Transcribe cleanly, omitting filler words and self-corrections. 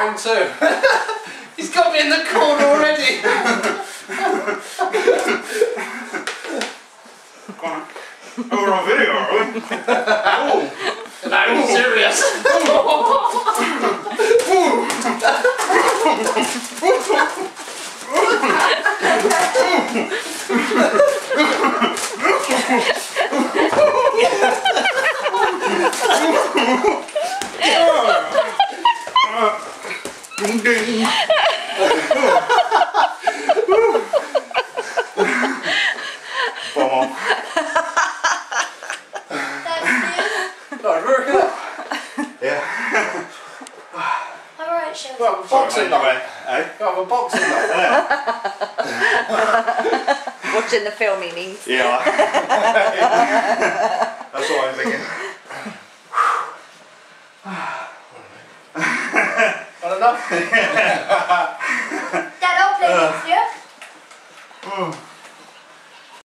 round two. He's got me in the corner already. Go on. Oh, we're on video, are we? Oh. No, I'm serious. Got a boxing night. Got a boxing night. Watching the film, he means. Yeah. That's what I'm thinking. Got enough? Dad, I'll play this, yeah?